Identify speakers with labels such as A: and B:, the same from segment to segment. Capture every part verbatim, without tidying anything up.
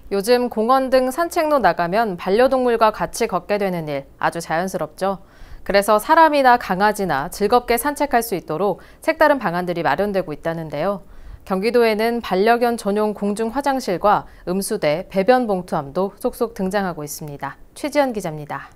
A: 요즘 공원 등 산책로 나가면 반려동물과 같이 걷게 되는 일 아주 자연스럽죠. 그래서 사람이나 강아지나 즐겁게 산책할 수 있도록 색다른 방안들이 마련되고 있다는데요. 경기도에는 반려견 전용 공중 화장실과 음수대, 배변 봉투함도 속속 등장하고 있습니다. 최지연 기자입니다.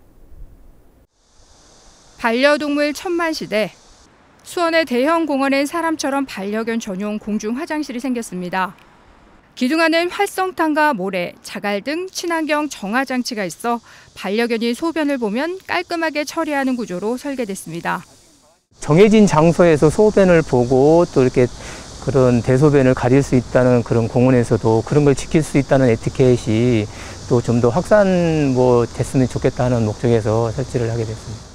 B: 반려동물 천만시대. 수원의 대형 공원엔 사람처럼 반려견 전용 공중 화장실이 생겼습니다. 기둥안은 활성탄과 모래, 자갈 등 친환경 정화 장치가 있어 반려견이 소변을 보면 깔끔하게 처리하는 구조로 설계됐습니다.
C: 정해진 장소에서 소변을 보고 또 이렇게 그런 대소변을 가릴 수 있다는 그런 공원에서도 그런 걸 지킬 수 있다는 에티켓이 또 좀 더 확산 뭐 됐으면 좋겠다 하는 목적에서 설치를 하게 됐습니다.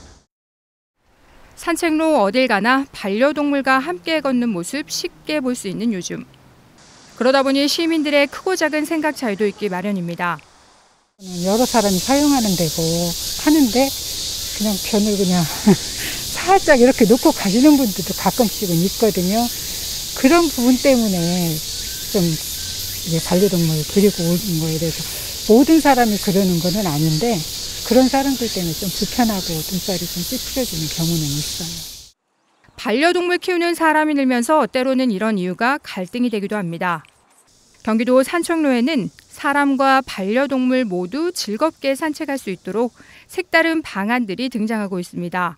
B: 산책로 어딜 가나 반려동물과 함께 걷는 모습 쉽게 볼 수 있는 요즘. 그러다 보니 시민들의 크고 작은 생각 차이도 있기 마련입니다.
D: 여러 사람이 사용하는 데고 하는데 그냥 변을 그냥 살짝 이렇게 놓고 가시는 분들도 가끔씩은 있거든요. 그런 부분 때문에 좀 이제 반려동물 데리고 오는 거에 대해서 모든 사람이 그러는 거는 아닌데 그런 사람들 때문에 좀 불편하고 눈살이 좀 찌푸려지는 경우는 있어요.
B: 반려동물 키우는 사람이 늘면서 때로는 이런 이유가 갈등이 되기도 합니다. 경기도 산책로에는 사람과 반려동물 모두 즐겁게 산책할 수 있도록 색다른 방안들이 등장하고 있습니다.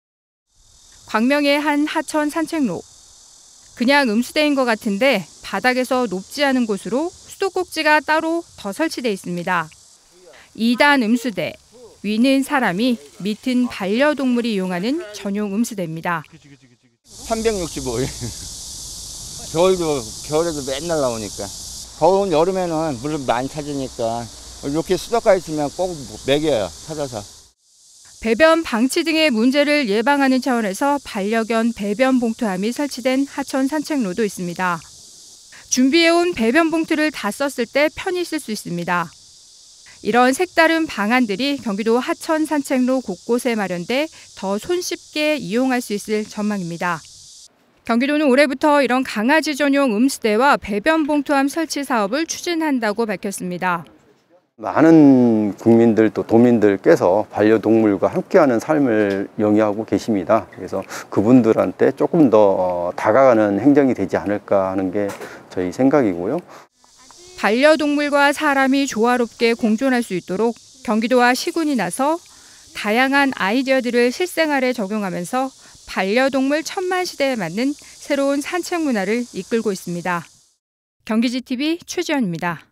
B: 광명의 한 하천 산책로. 그냥 음수대인 것 같은데 바닥에서 높지 않은 곳으로 수도꼭지가 따로 더 설치돼 있습니다. 이 단 음수대. 위는 사람이, 밑은 반려동물이 이용하는 전용 음수대입니다.
E: 삼백육십오 일. 겨울도, 겨울에도 맨날 나오니까. 더운 여름에는 물을 많이 찾으니까 이렇게 수도가 있으면 꼭 먹여요, 찾아서.
B: 배변 방치 등의 문제를 예방하는 차원에서 반려견 배변 봉투함이 설치된 하천 산책로도 있습니다. 준비해온 배변 봉투를 다 썼을 때 편히 쓸 수 있습니다. 이런 색다른 방안들이 경기도 하천 산책로 곳곳에 마련돼 더 손쉽게 이용할 수 있을 전망입니다. 경기도는 올해부터 이런 강아지 전용 음수대와 배변 봉투함 설치 사업을 추진한다고 밝혔습니다.
F: 많은 국민들 또 도민들께서 반려동물과 함께하는 삶을 영위하고 계십니다. 그래서 그분들한테 조금 더 다가가는 행정이 되지 않을까 하는 게 저희 생각이고요.
B: 반려동물과 사람이 조화롭게 공존할 수 있도록 경기도와 시군이 나서 다양한 아이디어들을 실생활에 적용하면서 반려동물 천만 시대에 맞는 새로운 산책 문화를 이끌고 있습니다. 경기지티비 최지연입니다.